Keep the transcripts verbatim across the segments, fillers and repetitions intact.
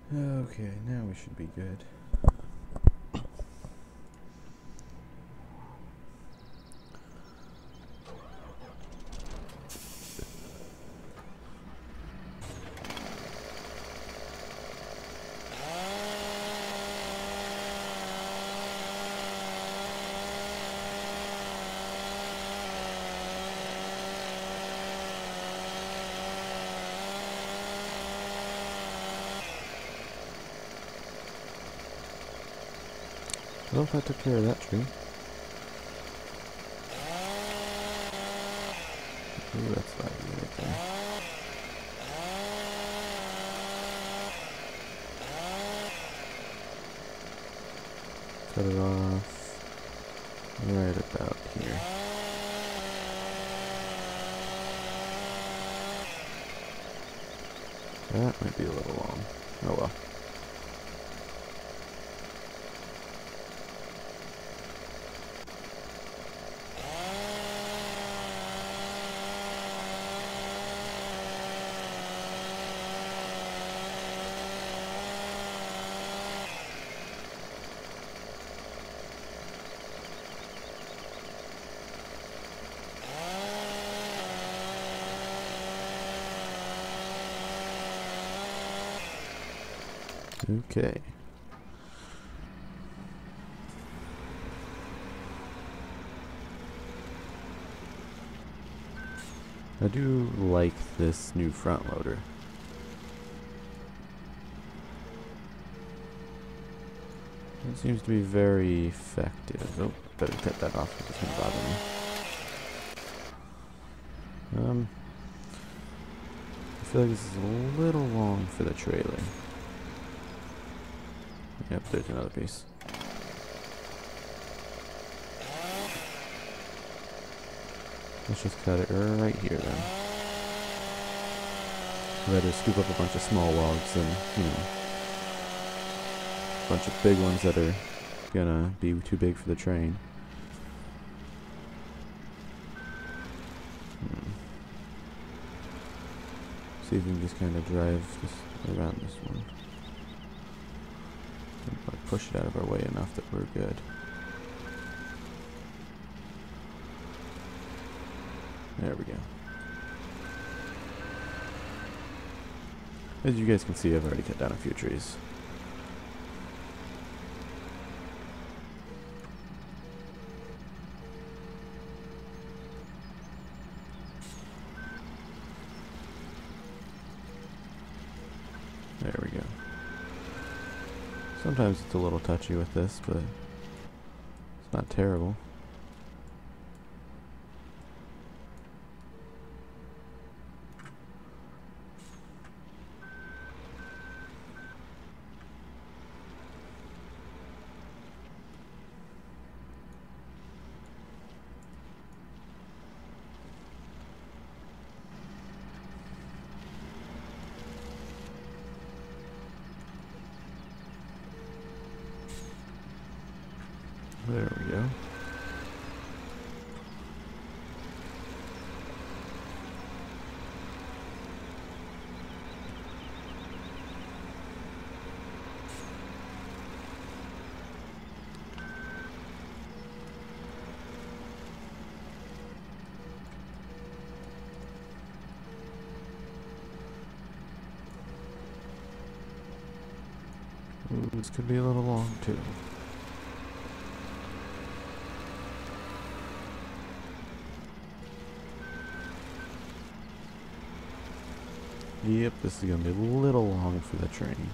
Okay, now we should be good. Well, if I took care of that tree. Ooh, that's laggy right there. Cut it off right about here. That might be a little long. Oh well. Okay. I do like this new front loader. It seems to be very effective. Oh, better cut that off if it's going to bother me. Um, I feel like this is a little long for the trailer. Yep, there's another piece. Let's just cut it right here then. Rather scoop up a bunch of small logs than, you know, a bunch of big ones that are gonna be too big for the train. Hmm. See if we can just kind of drive this around this one. Like push it out of our way enough that we're good. There we go. As you guys can see, I've already cut down a few trees. There we go. Sometimes it's a little touchy with this, but it's not terrible. There we go. Ooh, this could be a little long too. Yep, this is going to be a little long for the train.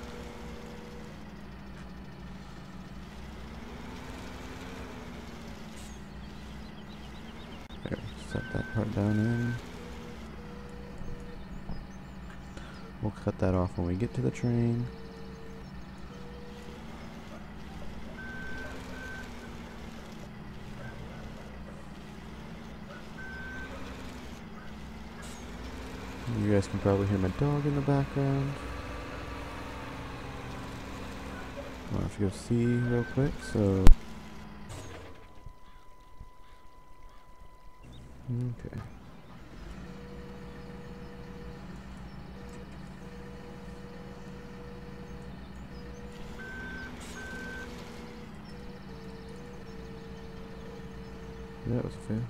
There, set that part down in. We'll cut that off when we get to the train. You guys can probably hear my dog in the background. I'll have to go see real quick, so... Okay. That was fair.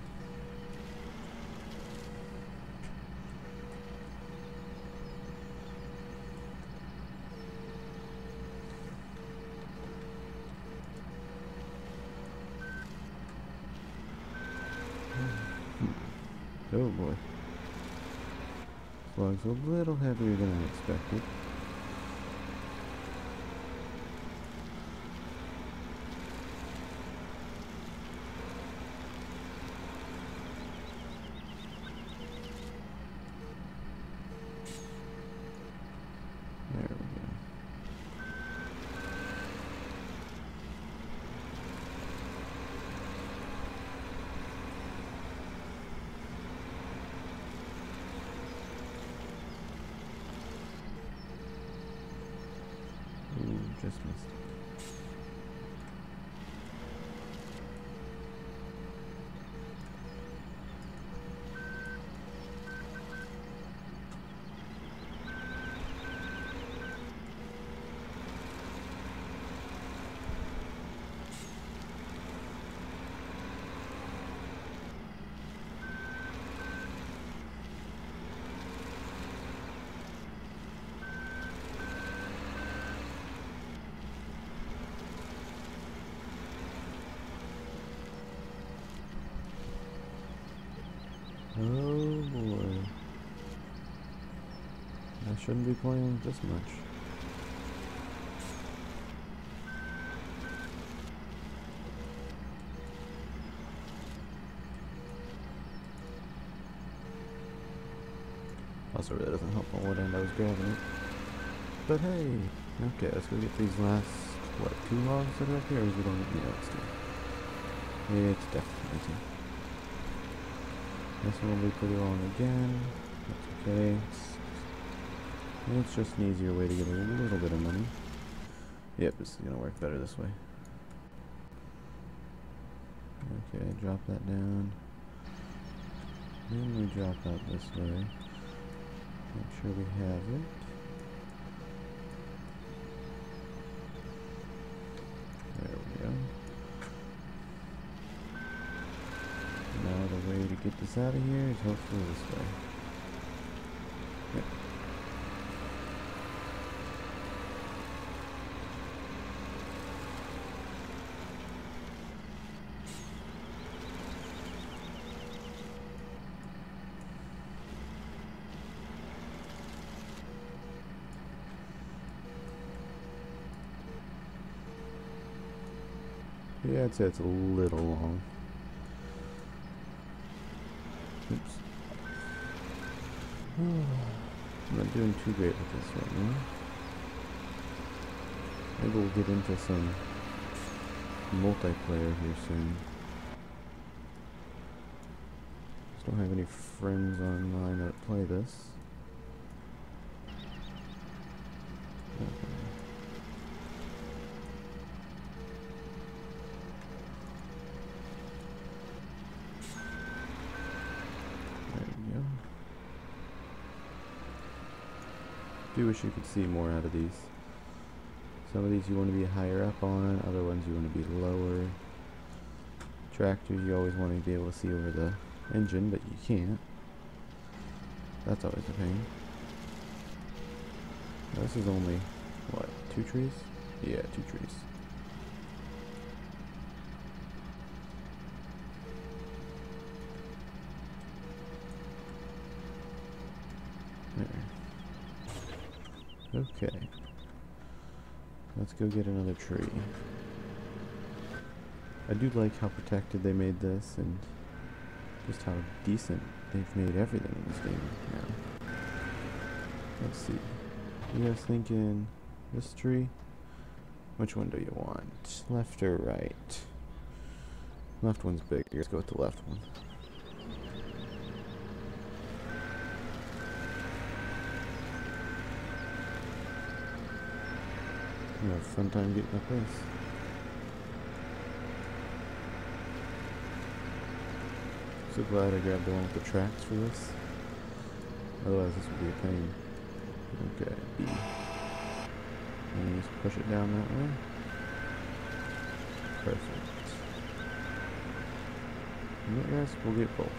Oh boy. Flog's a little heavier than I expected. There we go. Ooh, just missed it. Oh boy. I shouldn't be playing with this much. Also, really doesn't help on what end I was grabbing it. But hey, okay, let's go get these last, what, two logs that are up here, or is it only, yeah, it's two. It's definitely two. This one will be pretty long again. That's okay. It's, it's just an easier way to get a little bit of money. Yep, this is going to work better this way. Okay, drop that down. Then we drop out this way. Make sure we have it. There we go. Now the way to get this out of here is hopefully this way. Yep. Yeah, I'd say it's a little long. Oops. I'm not doing too great with this right now. Maybe we'll get into some multiplayer here soon. Just don't have any friends online that play this. Okay. I do wish you could see more out of these. Some of these you want to be higher up on, other ones you want to be lower. Tractors you always want to be able to see over the engine, but you can't. That's always a pain. Now this is only, what, two trees? Yeah, two trees. There. Okay. Let's go get another tree. I do like how protected they made this and just how decent they've made everything in this game now. Let's see. You guys thinking this tree? Which one do you want? Left or right? Left one's bigger. Let's go with the left one. You have a fun time getting up this. So glad I grabbed the one with the tracks for this. Otherwise this would be a pain. Okay, B. And just push it down that way. Perfect. I guess we'll get both.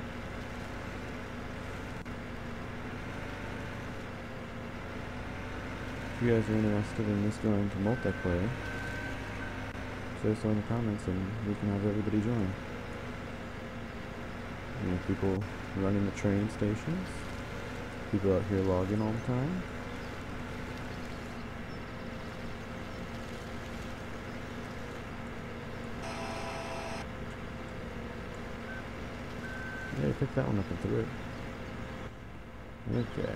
If you guys are interested in this going to multiplayer, say so in the comments and we can have everybody join. You know, people running the train stations, people out here logging all the time. Yeah, pick that one up and threw it. Okay.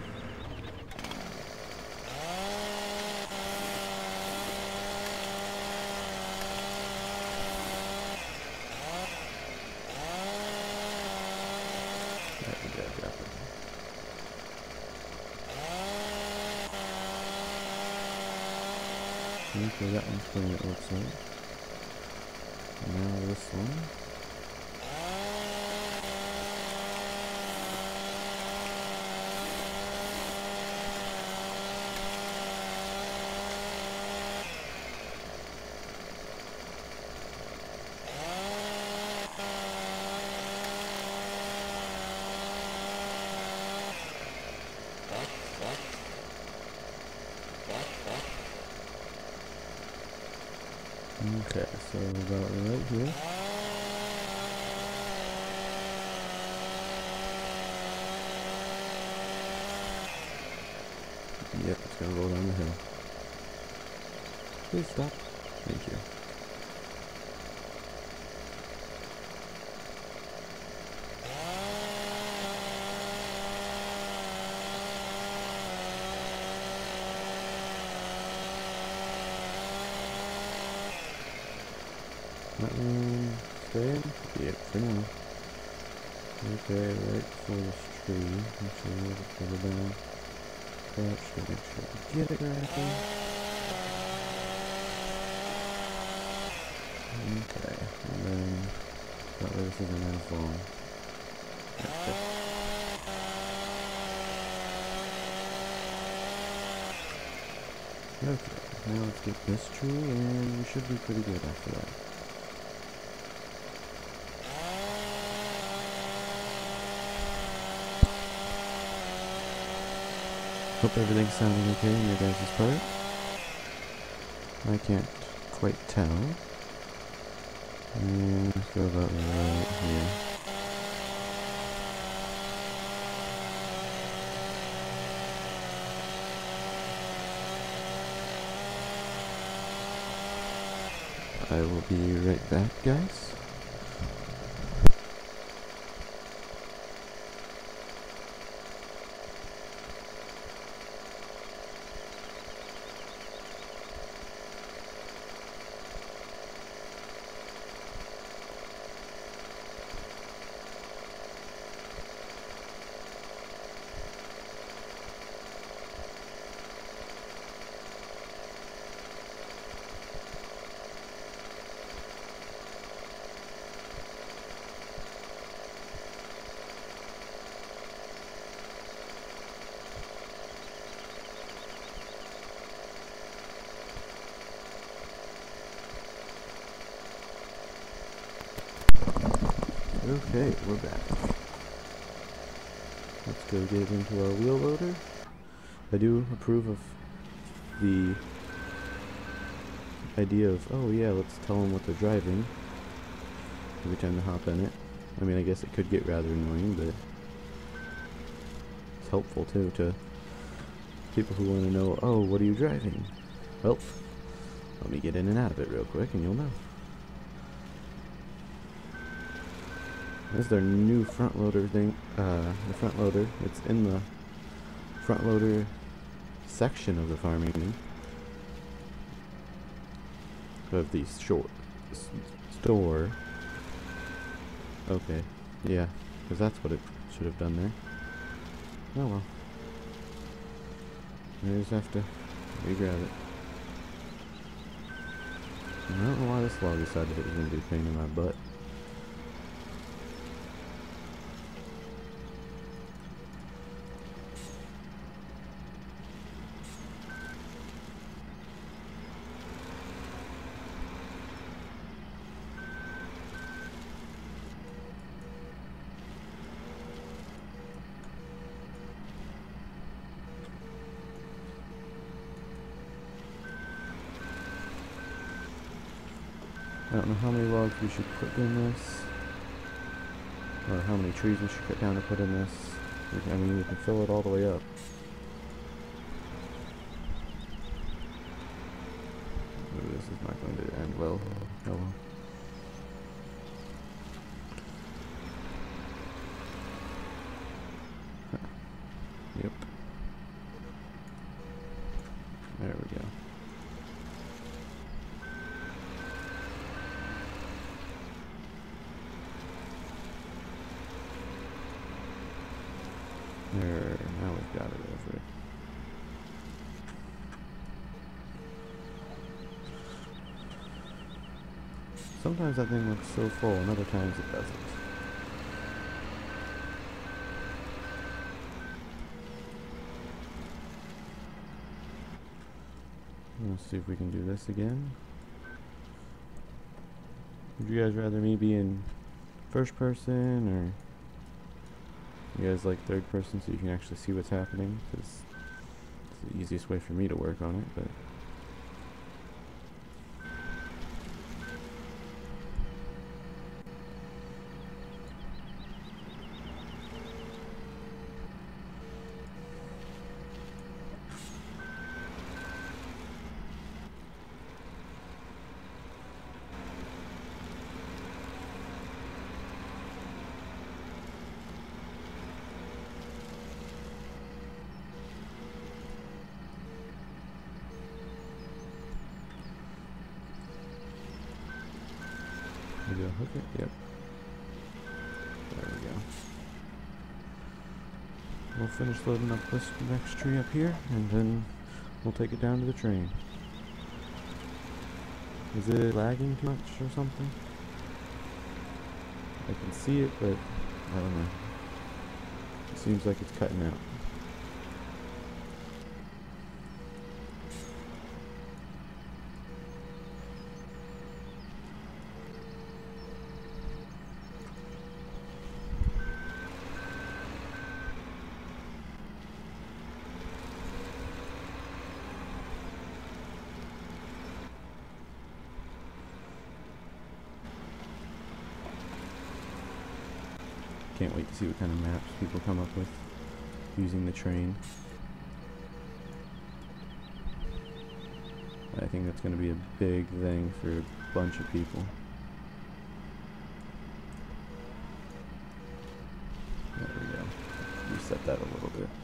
Okay, that one's clean, it looks like. Now this one. Okay, so about right here. Yep, it's gonna roll down the hill. Please stop. Thank you. That one staying? Yep, for now. Okay, right before this tree. Make sure we have it further down. Crouch to make sure we get it correctly. Okay, and then that way this isn't as long. Okay. Okay, now let's get this tree and we should be pretty good after that. Hope everything's sounding okay in your guys' part. I can't quite tell. And let's go about right here. I will be right back, guys. Okay, we're back. Let's go get into our wheel loader. I do approve of the idea of, oh yeah, let's tell them what they're driving every time they hop in it. I mean, I guess it could get rather annoying, but it's helpful too to people who want to know, oh, what are you driving? Well, let me get in and out of it real quick and you'll know. This is their new front loader thing, uh, the front loader. It's in the front loader section of the farming of the short s store. Okay, yeah, because that's what it should have done there. Oh well. I just have to re-grab it. I don't know why this log decided it was going to be a pain in my butt. I don't know how many logs we should put in this, or how many trees we should cut down to put in this. We can, I mean, we can fill it all the way up. Ooh, this is not going to end well. Oh well. Yep. There we go. There, now we've got it over it. Sometimes that thing looks so full, and other times it doesn't. Let's see if we can do this again. Would you guys rather me be in first person, or you guys like third person so you can actually see what's happening? Because it's the easiest way for me to work on it, but maybe I'll hook it. Yep. There we go. We'll finish loading up this next tree up here, and then we'll take it down to the train. Is it lagging too much or something? I can see it, but I don't know. It seems like it's cutting out. Can't wait to see what kind of maps people come up with using the train. I think that's going to be a big thing for a bunch of people. There we go. Reset that a little bit.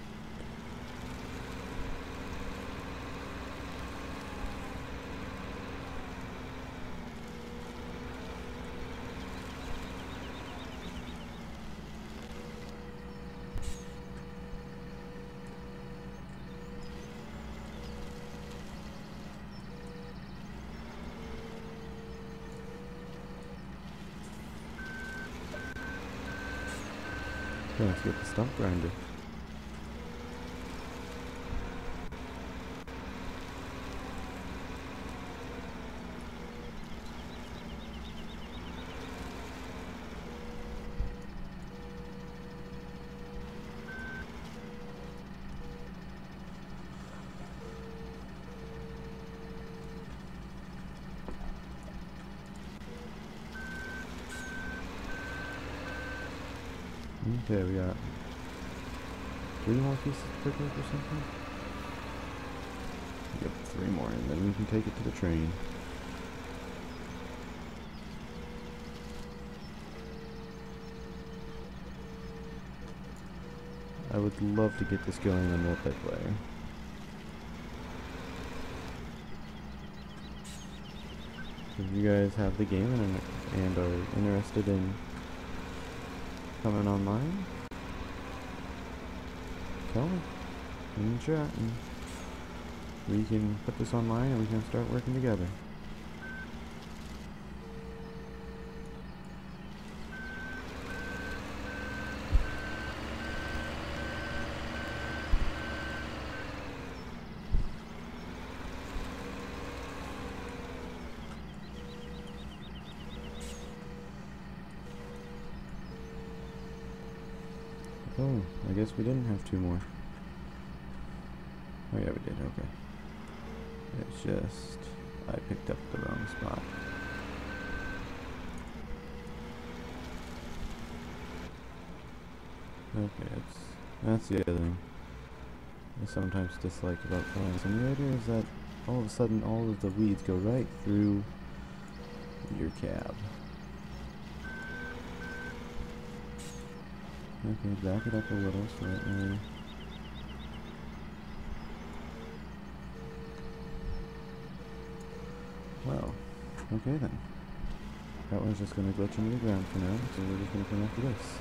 Yeah, let's get the stump grinder. Okay, we got three more pieces to pick up or something? Yep, three more, and then we can take it to the train. I would love to get this going in multiplayer. If you guys have the game and, and are interested in coming online, tell me in the chat, and we can put this online and we can start working together. Oh, I guess we didn't have two more. Oh yeah, we did, okay. It's just, I picked up the wrong spot. Okay, it's, that's the other thing I sometimes dislike about Flying Simulator is that all of a sudden all of the weeds go right through your cab. Okay, back it up a little so that way. Well, okay then. That one's just gonna glitch into the ground for now, so we're just gonna come after this.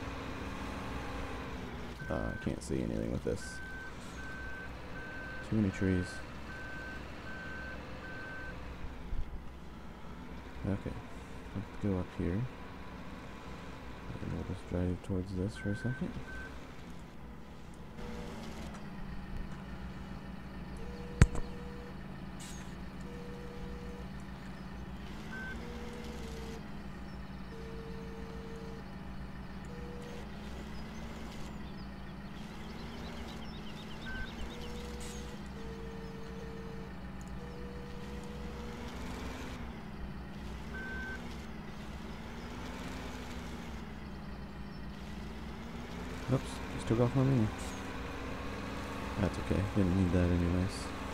Uh, I can't see anything with this. Too many trees. Okay, let's go up here. And we'll just drive towards this for a second. Oops, just took off my menu. That's okay, didn't need that anyways.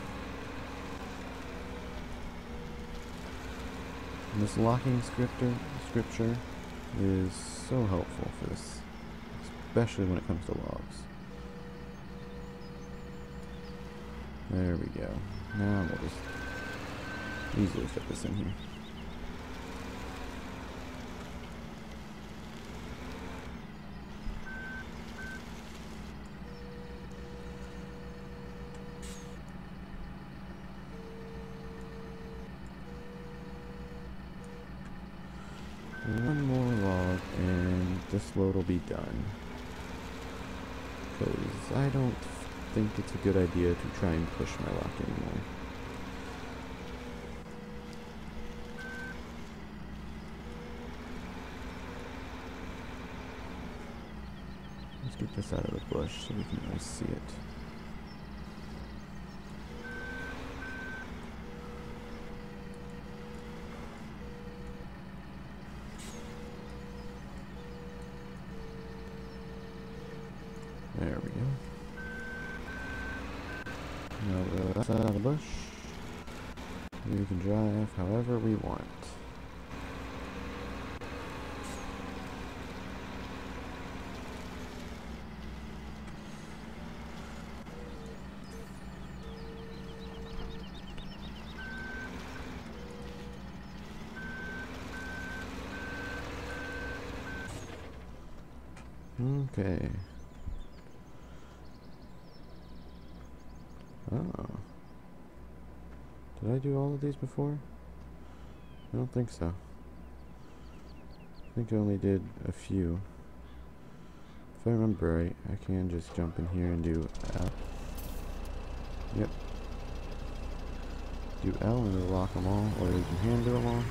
And this locking scriptor, scripture is so helpful for this, especially when it comes to logs. There we go. Now we'll just easily fit this in here. One more log and this load will be done. Because I don't think it's a good idea to try and push my lock anymore. Let's get this out of the bush so we can really see it. There we go. Now that's out of the bush. We can drive however we want. Okay. Oh. Did I do all of these before? I don't think so. I think I only did a few. If I remember right, I can just jump in here and do L. Yep. Do L and it'll lock them all, or you can hand do them all.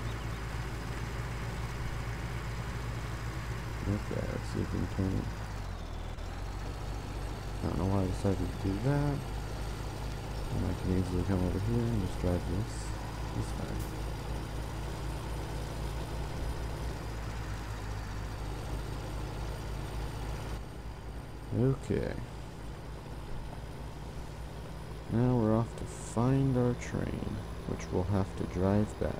Okay, let's see if we can turn it. I don't know why I decided to do that. And I can easily come over here and just drive this this time. Okay. Now we're off to find our train, which we'll have to drive back.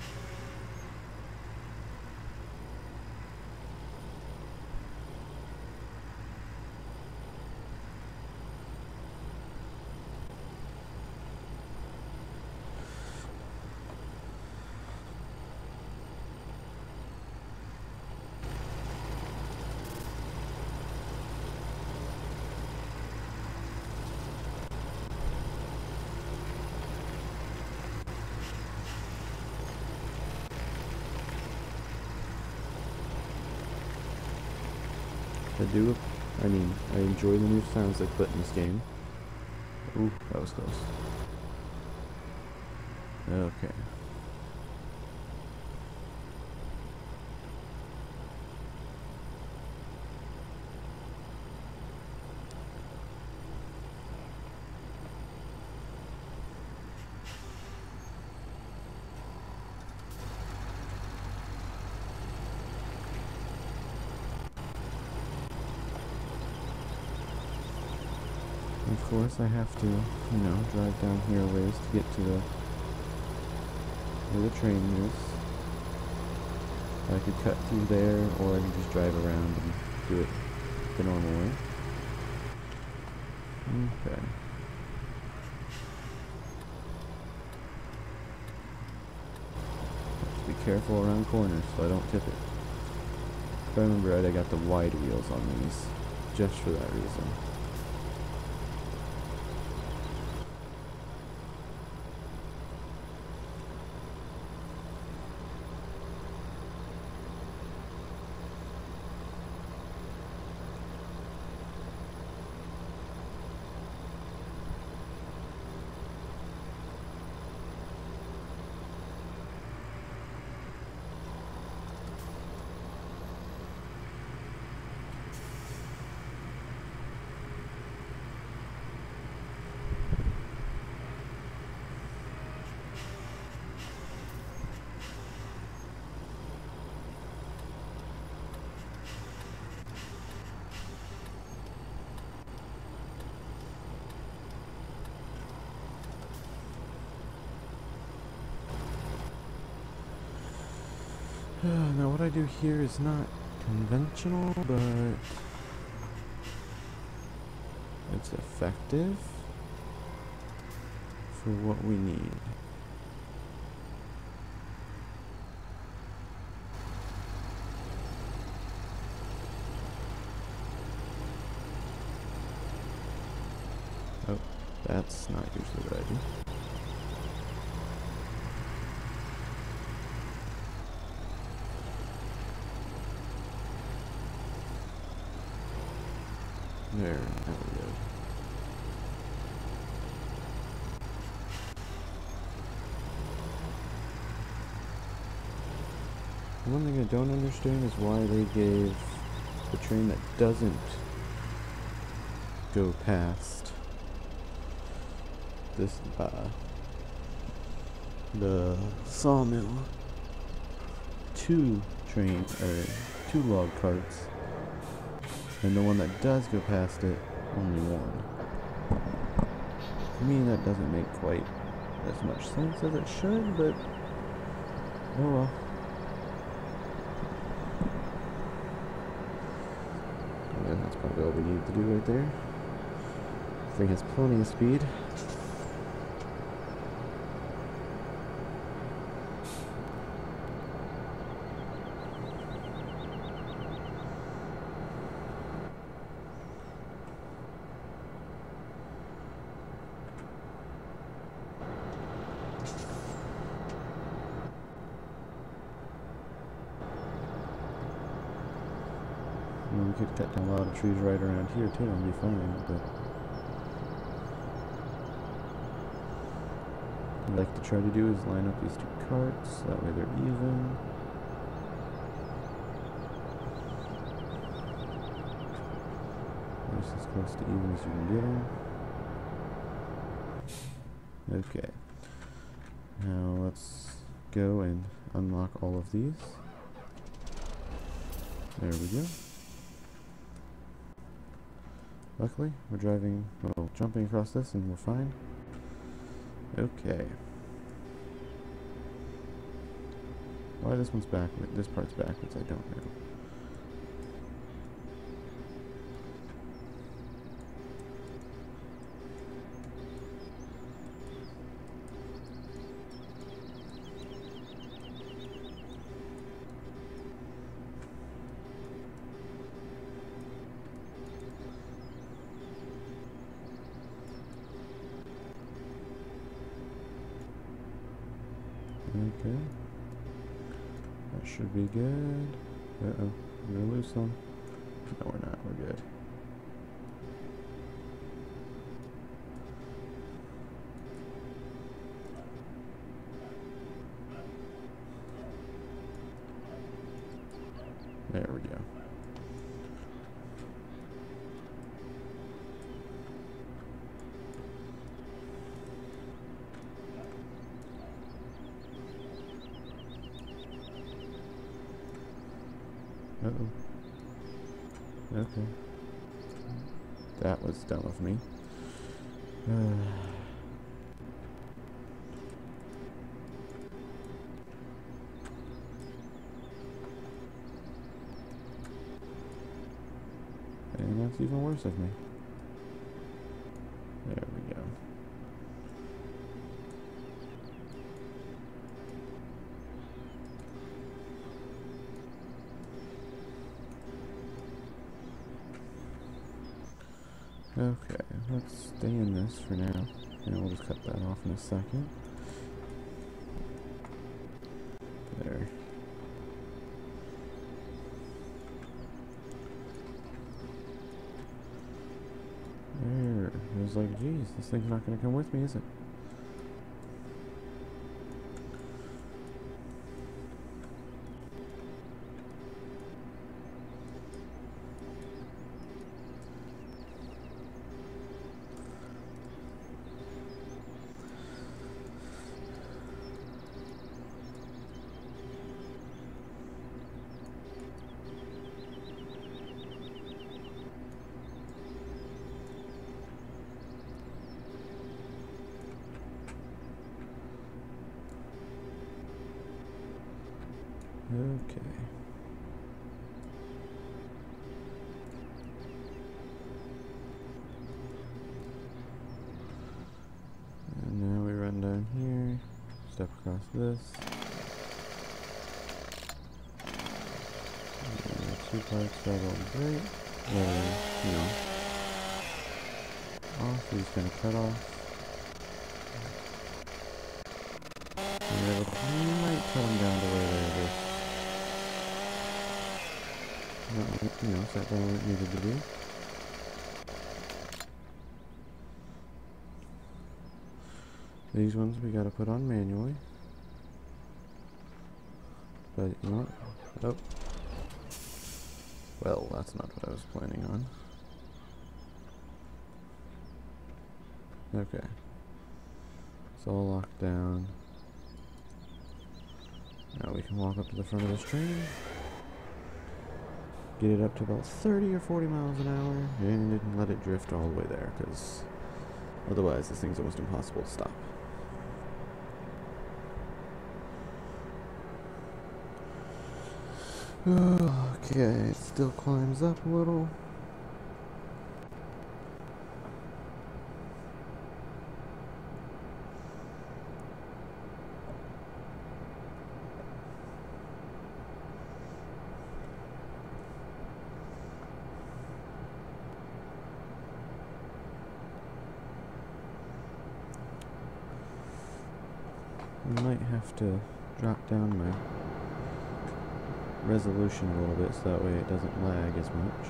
I do, I mean, I enjoy the new sounds they put in this game. Ooh, that was close. Okay. course, I have to, you know, drive down here a ways to get to the where the train is. I could cut through there, or I could just drive around and do it the normal way. Okay. Have to be careful around corners so I don't tip it. If I remember right, I got the wide wheels on these, just for that reason. Now what I do here is not conventional, but it's effective for what we need. Oh, that's not usually what I do. There, there we go. One thing I don't understand is why they gave the train that doesn't go past this, uh, the sawmill, two train, or two log carts. And the one that does go past it, only one. To me, that doesn't make quite as much sense as it should, but oh well. Yeah, that's probably all we need to do right there. This thing has plenty of speed. We could cut down a lot of trees right around here too and be fine, but what I'd like to try to do is line up these two carts, that way they're even. Just as close to even as you can get them. Okay. Now let's go and unlock all of these. There we go. Luckily, we're driving, well, jumping across this and we're fine. Okay. Why this one's backwards, this part's backwards, I don't know. Okay. That should be good. Uh-oh. We're gonna lose some. No, we're not. We're good. There we go. Uh-oh. Okay. That was dumb of me. And that's even worse of me. There we go. Okay, let's stay in this for now, and we'll just cut that off in a second. There. There. It was like, geez, this thing's not going to come with me, is it? Okay. And now we run down here, step across this. And two parts, that'll be great. Well, you know, off, he's gonna cut off. And we might cut him down to where there is. No, you know, sat down where it needed to be. These ones we gotta put on manually. But you know what? Oh. Well, that's not what I was planning on. Okay. It's all locked down. Now we can walk up to the front of this train. Get it up to about thirty or forty miles an hour and let it drift all the way there, because otherwise this thing's almost impossible to stop. Okay, it still climbs up a little. I might have to drop down my resolution a little bit so that way it doesn't lag as much.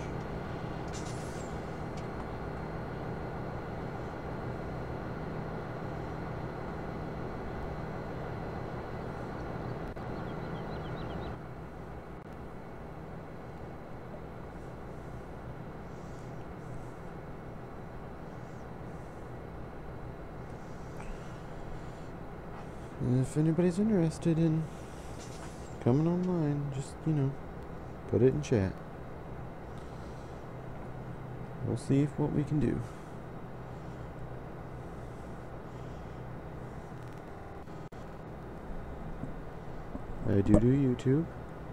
And if anybody's interested in coming online, just, you know, put it in chat. We'll see if what we can do. I do do YouTube.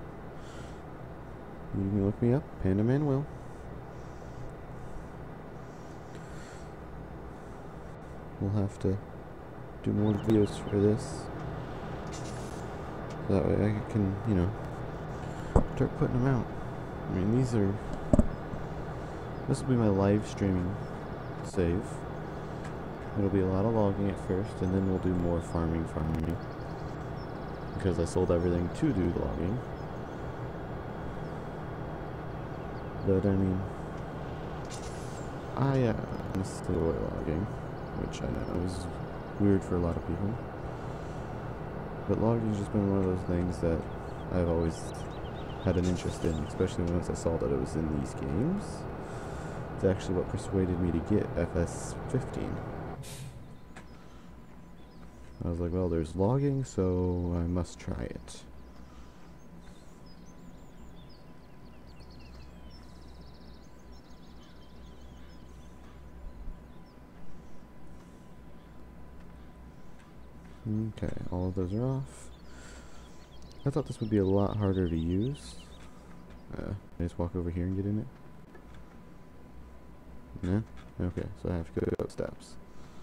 You can look me up, Panda Manuel. We'll have to do more videos for this. That way I can, you know, start putting them out. I mean, these are... This will be my live streaming save. It'll be a lot of logging at first, and then we'll do more farming, farming. Because I sold everything to do logging. But, I mean... I, uh, honestly enjoy logging, which I know is weird for a lot of people. But logging's just been one of those things that I've always had an interest in, especially once I saw that it was in these games. It's actually what persuaded me to get F S fifteen. I was like, well, there's logging, so I must try it. Okay, all of those are off. I thought this would be a lot harder to use. Uh, can I just walk over here and get in it? No? Okay, so I have to go up steps.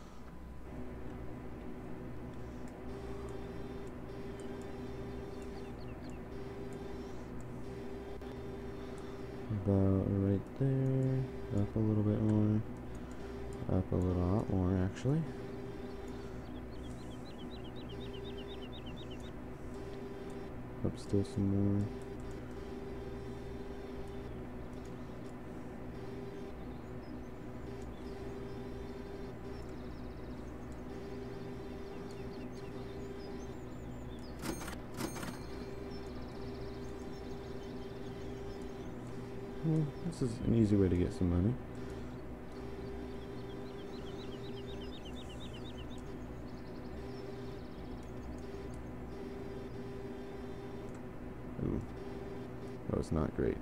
About right there. Up a little bit more. Up a little lot more, actually. Up still some more. Well, this is an easy way to get some money. Ooh, that was not great.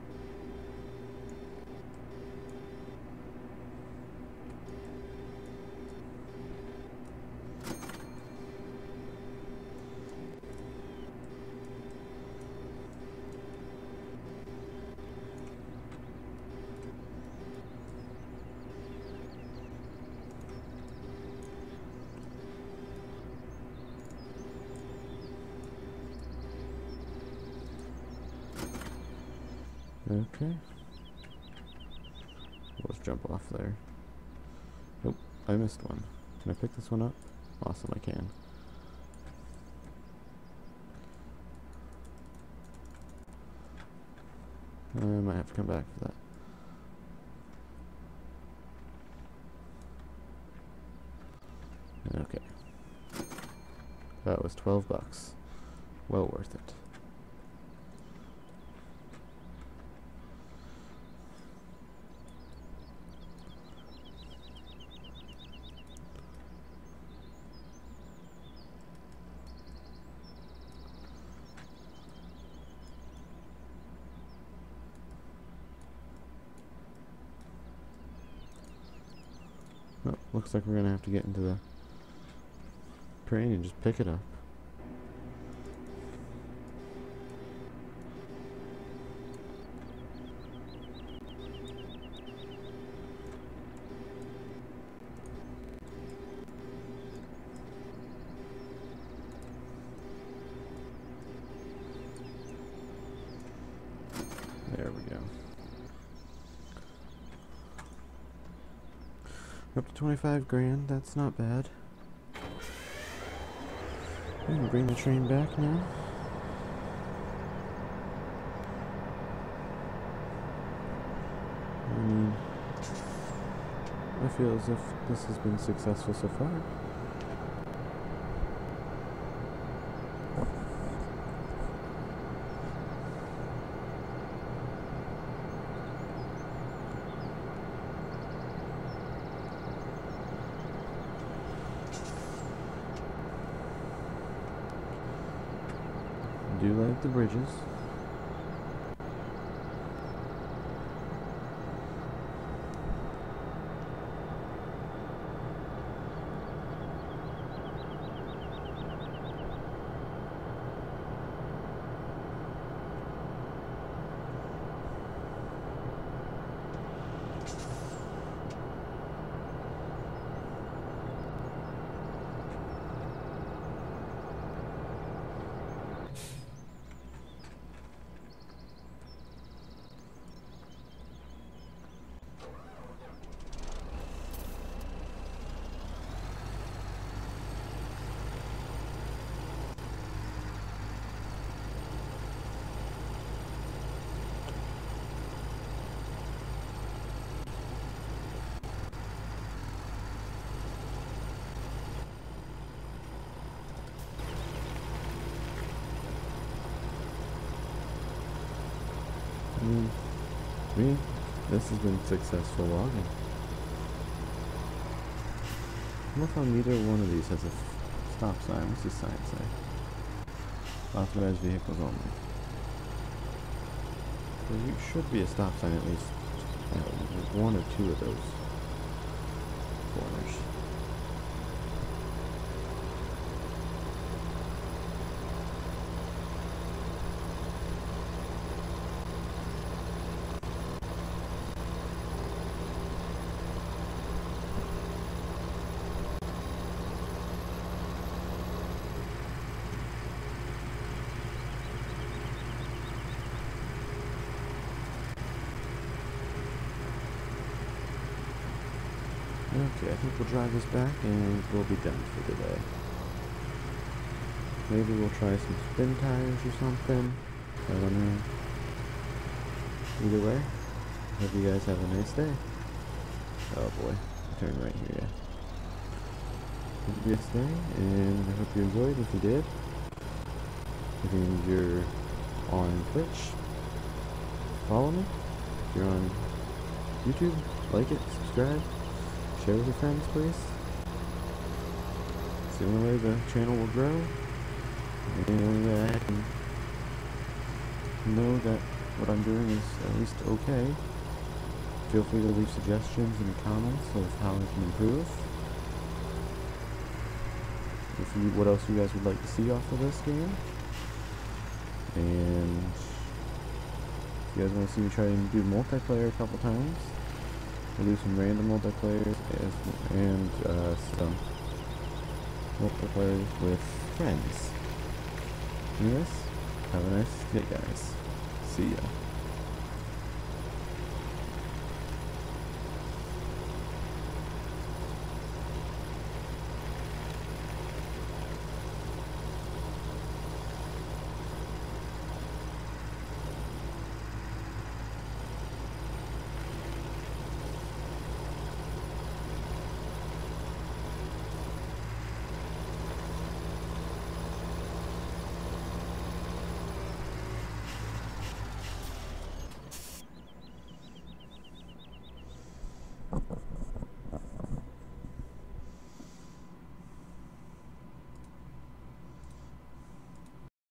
Okay. Let's jump off there. Nope, I missed one. Can I pick this one up? Awesome, I can. I might have to come back for that. Okay. That was twelve bucks. Well worth it. Oh, looks like we're gonna have to get into the train and just pick it up. There we go. Up to twenty-five grand, that's not bad. We can bring the train back now. I mean, I feel as if this has been successful so far. I do like the bridges. I mean, me, this has been successful logging. I wonder if on neither one of these has a f stop sign. What's this sign say? Authorized vehicles only. There should be a stop sign at least at one or two of those corners. Okay, I think we'll drive this back and we'll be done for the day. Maybe we'll try some spin tires or something. I don't know. Either way, hope you guys have a nice day. Oh boy, turn right here, yeah. Have a good day, and I hope you enjoyed. If you did, if you're on Twitch, follow me. If you're on YouTube, like it, subscribe, share with your friends, please. It's the only way the channel will grow, and the only way I can know that what I'm doing is at least okay. Feel free to leave suggestions in the comments of how I can improve. If you, what else you guys would like to see off of this game. And if you guys want to see me try and do multiplayer a couple times, we'll do some random multiplayer and uh, some multiplayer with friends. Anyways, have a nice day, guys. See ya.